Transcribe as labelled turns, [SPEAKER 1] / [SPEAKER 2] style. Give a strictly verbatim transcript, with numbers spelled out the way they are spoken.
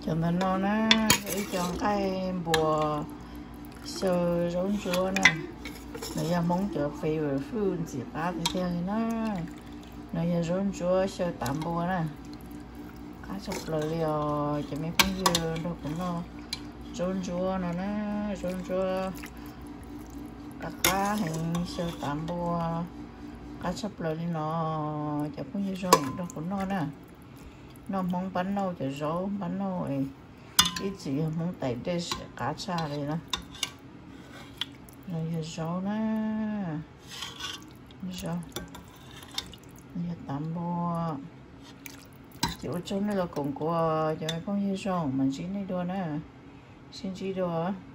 [SPEAKER 1] Chúng ta nó nè, ý chọn cái bùa sơ rốn chúa nè. Nó giờ mong chờ phê về phun chỉ ba thì theo thì nó nó giờ rốn chúa sơ tạm bùa nè. Cá sọc lời liều cho mấy con dưa đâu cũng nó rốn chúa nó nè, rốn chúa các cá hình sơ tạm bùa cá sọc lời nó cho con dưa rốn đâu cũng nó nè. Nó mong bắn nâu cho rau bắn nâu ấy ít gì mong tẩy để cá cha này nè này rau nè rau này tắm bò chịu trốn này là cũng có cho mấy con như rau mình chỉ này đồ nè xin chỉ đồ